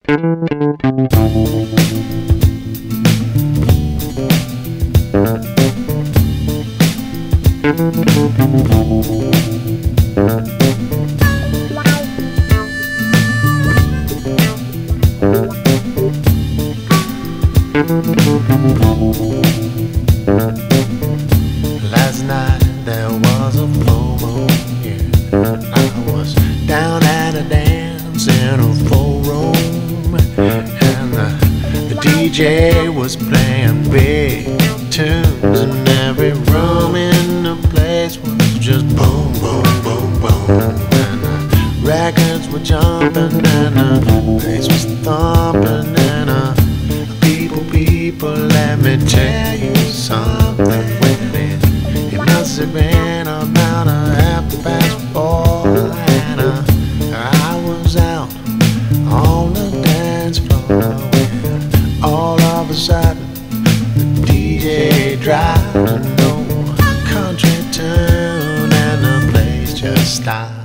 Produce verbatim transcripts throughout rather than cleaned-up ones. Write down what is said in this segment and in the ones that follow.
Last night there was a full moon, yeah. I was down at a dance in a full room, and the, the D J was playing big tunes, and every room in the place was just boom, boom, boom, boom, and the records were jumping and the bass was thumping, and uh, people, people, let me tell you something. Well, it, it must have been about a half past four, and uh, I was out on the dance floor when all of a sudden the D J dropped an old country tune and the place just stopped.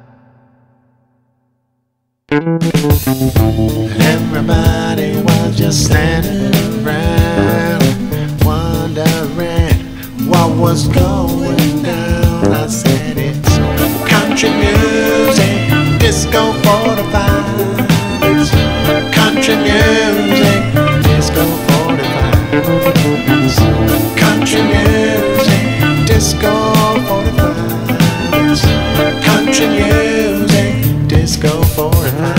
Everybody was just standing around, wondering what was going down. I said it's country music, disco forty-five. It's country music, disco forty-five. It's country music, disco forty-five. It's country music, disco forty-five.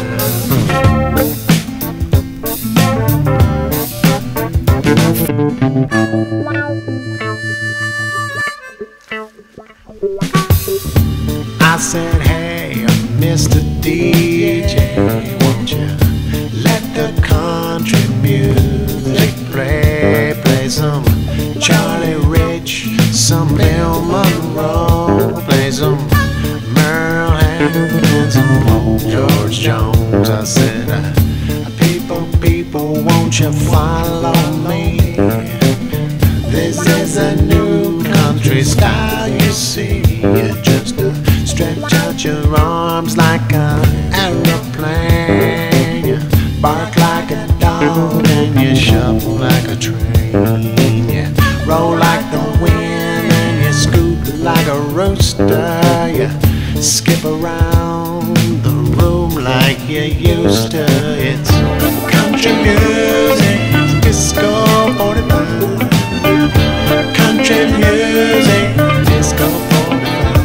I said, hey, Mister D J, won't you let the country music play? Play some Charlie Rich, some Bill Monroe, play some Merle Haggard and some old George Jones. I said, uh, people, people, won't you follow me? This is a new country style, you see. You just uh, stretch out your arms like an aeroplane, you bark like a dog and you shuffle like a train. You roll like the wind and you scoot like a rooster. You skip around the room like you used to. It's country music, it's disco forty-five. Country music, disco forty-five.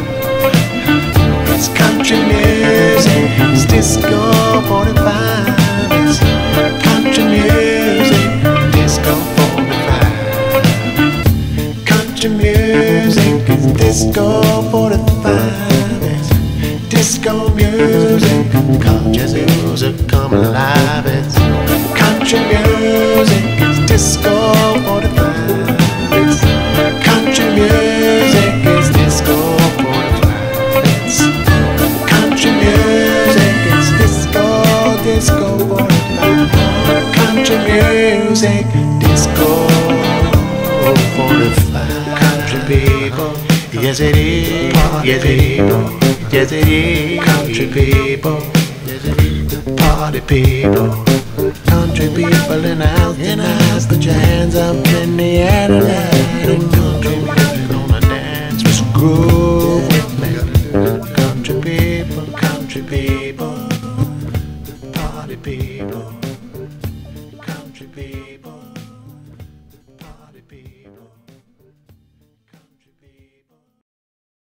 It's country music, it's disco forty-five. It's country music, disco forty-five. Country music is disco forty-five. It's disco music, country music come alive. It's country music, it's disco forty-five. It's country music, it's disco forty-five. It's country music, it's disco, disco forty-five. Country music, disco forty-five. Country people, yes it is, yes it is, yes it is. Country people, yes it is. Party people, country people in the house, in the house. Put your hands up in the air tonight, and country music on the dance, just groove with me. Country people, country people, party people.